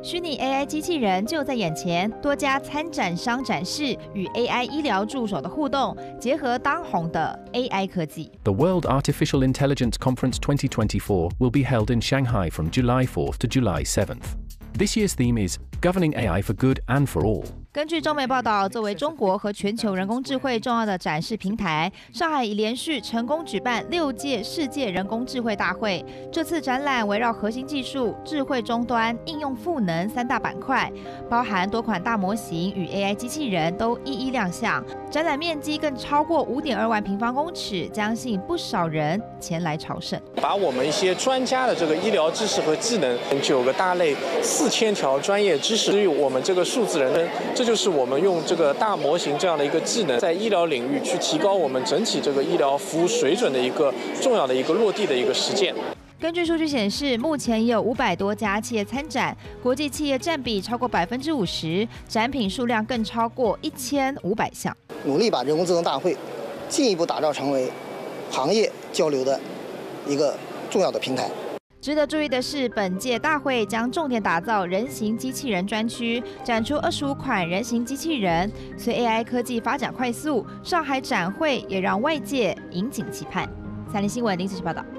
虚拟 AI 机器人就在眼前，多家参展商展示与 AI 医疗助手的互动，结合当红的 AI 科技。 The World Artificial Intelligence Conference 2024 will be held in Shanghai from July 4th to July 7th. This year's theme is Governing AI for Good and for All. 根据中媒报道，作为中国和全球人工智慧重要的展示平台，上海已连续成功举办6届世界人工智慧大会。这次展览围绕核心技术、智慧终端、应用赋能3大板块，包含多款大模型与 AI 机器人都一一亮相。展览面积更超过5.2万平方公尺，将吸引不少人前来朝圣。 把我们一些专家的这个医疗知识和技能，9个大类，4000条专业知识，对于我们这个数字人生，这就是我们用这个大模型这样的一个技能，在医疗领域去提高我们整体这个医疗服务水准的一个重要的一个落地的一个实践。 根据数据显示，目前也有500多家企业参展，国际企业占比超过50%，展品数量更超过1500项。 努力把人工智能大会进一步打造成为行业交流的一个重要的平台。 值得注意的是，本届大会将重点打造人形机器人专区，展出25款人形机器人。随 AI 科技发展快速，上海展会也让外界引颈期盼。30新闻林子琪报道。